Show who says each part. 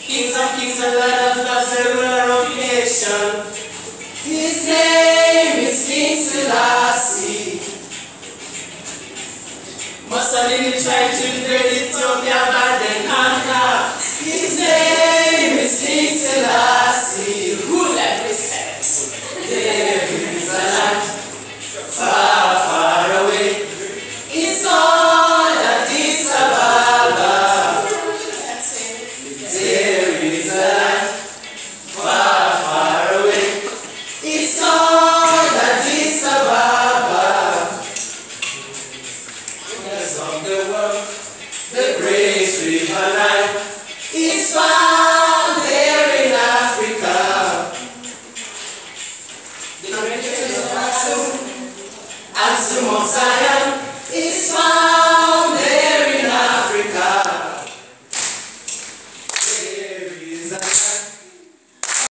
Speaker 1: Kings of kings and Lord of lords, the ruler of creation. His name is King Selassie. Mussolini tried to invade Ethiopia, but then conquer. His name is King Selassie. Rule and respect. There is a land far, far away. It's all Addis Ababa. There is a land far, far away. It's all Addis Ababa. Rulers of the world, the great river Nile is found there in Africa. The great treasure of Aksum of Zion is found